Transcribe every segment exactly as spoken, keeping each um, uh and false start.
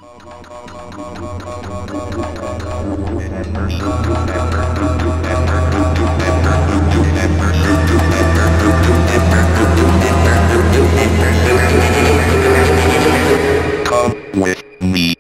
Come with me.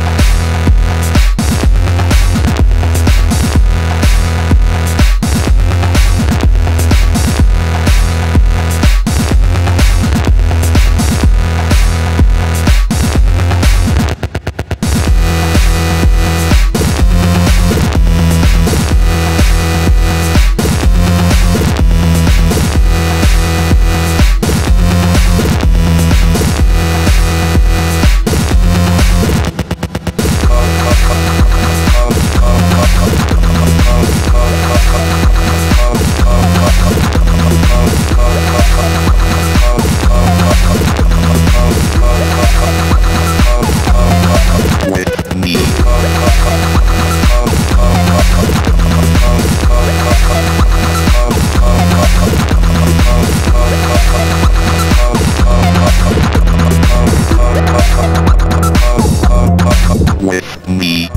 With me.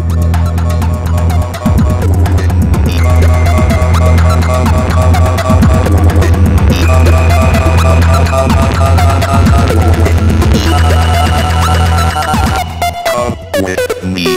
Come with me.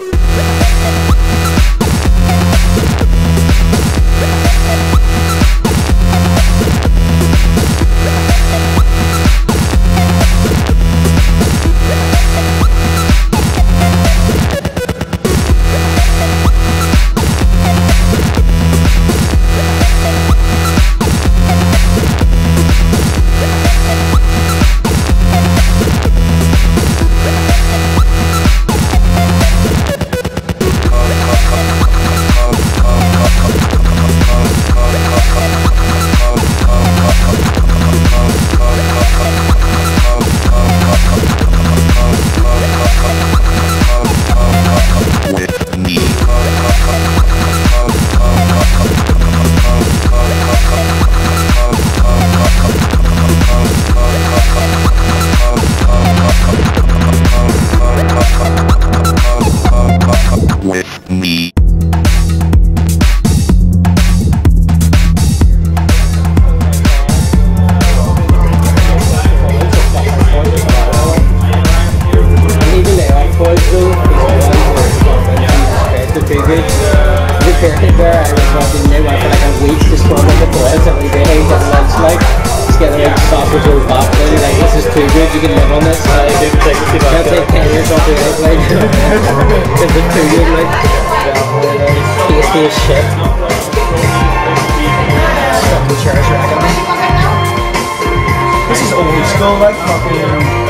With me. There, I was walking there for like a week just going on the toilets every day, getting lunch like, just getting like sausage roll back thing, like this is too good, you can live on this, like, you can't take ten years off your life, like, this is too good, like, tasty as shit. Stuff the chairs, right? This is old school, like fucking